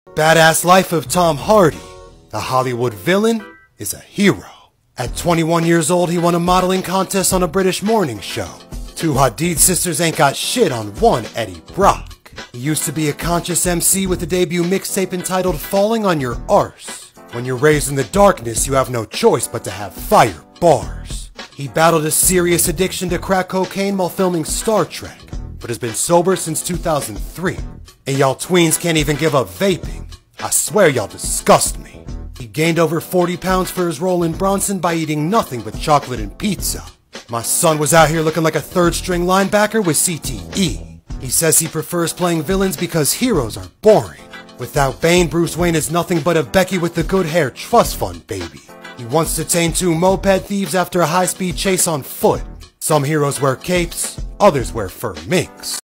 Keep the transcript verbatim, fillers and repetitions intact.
Badass Life of Tom Hardy. The Hollywood villain is a hero. At twenty-one years old, he won a modeling contest on a British morning show. Two Hadid sisters ain't got shit on one Eddie Brock. He used to be a conscious M C with a debut mixtape entitled Falling on Your Arse. When you're raised in the darkness, you have no choice but to have fire bars. He battled a serious addiction to crack cocaine while filming Star Trek, but has been sober since two thousand three. And y'all tweens can't even give up vaping. I swear y'all disgust me. He gained over forty pounds for his role in Bronson by eating nothing but chocolate and pizza. My son was out here looking like a third-string linebacker with C T E. He says he prefers playing villains because heroes are boring. Without Bane, Bruce Wayne is nothing but a Becky with the good hair trust fund baby. He wants to tame two moped thieves after a high-speed chase on foot. Some heroes wear capes, others wear fur minks.